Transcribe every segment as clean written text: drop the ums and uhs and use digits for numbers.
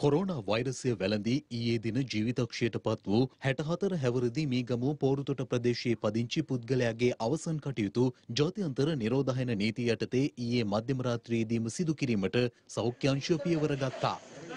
Corona වෛරසය වැළඳී ඊයේ දින ජීවිතක්ෂයට පත් වූ 64 හැවිරිදි මීගමුව පෝරුතොට ප්‍රදේශයේ පදිංචි පුද්ගලයාගේ අවසන් කටයුතු ජාත්‍යන්තර නිරෝධායන නීතිය යටතේ ඊයේ මධ්‍යම රාත්‍රියේදීම සිදු කිරීමට සෞඛ්‍ය අංශය පියවර ගත්තා.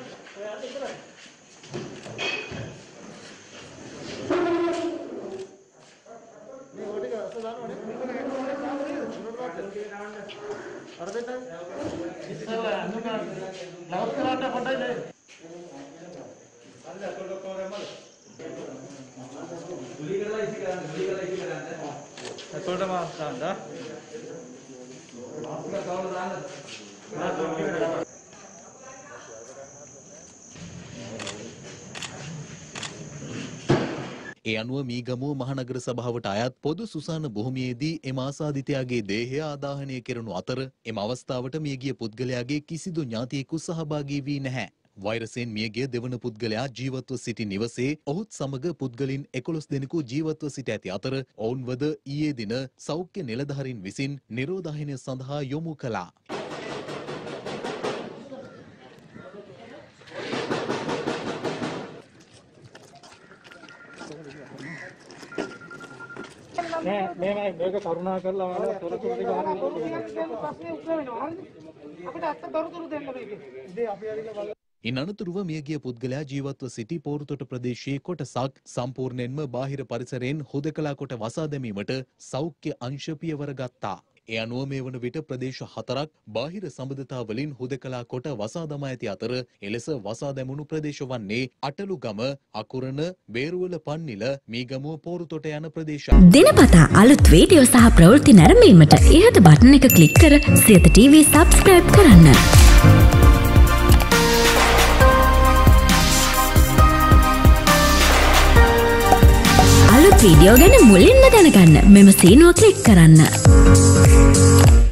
ඒ අනුව මීගමුව මහනගර සභාවට අයත් පොදු සුසාන භූමියේදී එම ආසාදිතයාගේ දේහය ආදාහනය කෙරෙනු අතර එම අවස්ථාවට මියගිය පුද්ගලයාගේ කිසිදු ඥාතියෙකු සහභාගී වී නැහැ. වෛරසයෙන් මියගිය දෙවන පුද්ගලයා ජීවත්ව සිටි නිවසේ ඔහුත් සමග පුද්ගලින් 11 දෙනෙකු ජීවත්ව සිට ඇති අතර ඔවුන්වද ඊයේ දින සෞඛ්‍ය නිලධාරීන් විසින් නිරෝධායනය සඳහා යොමු කළා. මේක කරුණා කරලා ඔයාලා තොරතුරු ටික අහන්න අපිට අත්ත තොරතුරු දෙන්න මේකේ. ඉතින් අපි ඇවිල්ලා බලමු. ඉන් අනතුරුව මියගිය පුද්ගලයා ජීවත්ව සිටි පෝරුතොට ප්‍රදේශයේ කොටසක් සම්පූර්ණයෙන්ම බාහිර පරිසරයෙන් හුදකලා කොට වසා දැමීමට සෞඛ්‍ය අංශ පියවර ගත්තා. ඒ අනුව මේ වන විට ප්‍රදේශ 4ක් බාහිර සම්බන්ධතා වලින් හුදකලා කොට වසා දමා ඇති අතර එලෙස වසා දැමුණු ප්‍රදේශ වන්නේ අටලුගම, අකුරණ, බේරුවල පන්නිල, මීගමුව පෝරුතොට යන ප්‍රදේශ. දිනපතා අලුත් වීඩියෝ සහ ප්‍රවෘත්ති නැරඹීමට ඉහත බටන් එක ක්ලික් කර සියත TV subscribe කරන්න. අලුත් වීඩියෝ ගැන මුලින්ම දැනගන්න මෙම සීනුව ක්ලික් කරන්න.